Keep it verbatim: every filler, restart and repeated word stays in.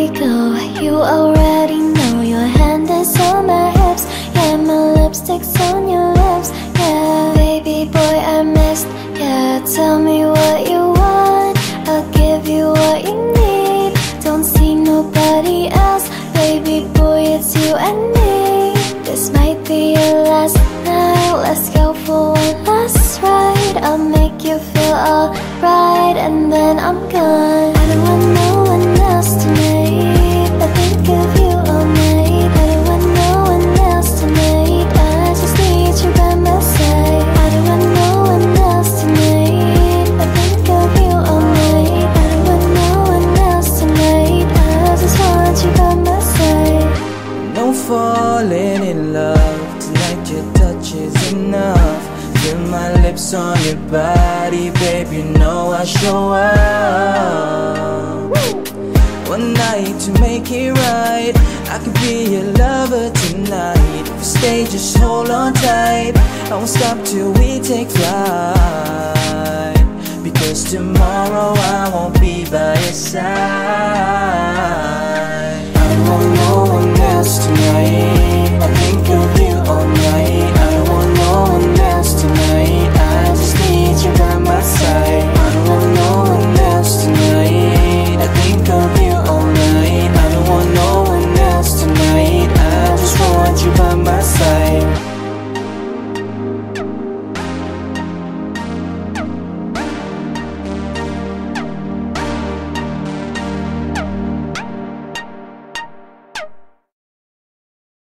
go. You already know your hand is on my hips. Yeah, my lipstick's on your lips. Yeah, baby boy, I missed. Yeah, tell me what you want, I'll give you what you need. Don't see nobody else, baby boy, it's you and me. This might be your last night, let's go for one last ride. I'll make you feel alright and then I'm gone. I don't want no one else tonight, I think of you all night. I don't want no one else tonight, I just need you by my side. I don't want no one else tonight, I think of you all night. I don't want no one else tonight, I just want you by my side. No falling in love, tonight your touch is enough. Feel my lips on your body, babe, you know I show up. One night to make it right, I could be your lover tonight. If you stay, just hold on tight, I won't stop till we take flight. Because tomorrow I won't be by your side.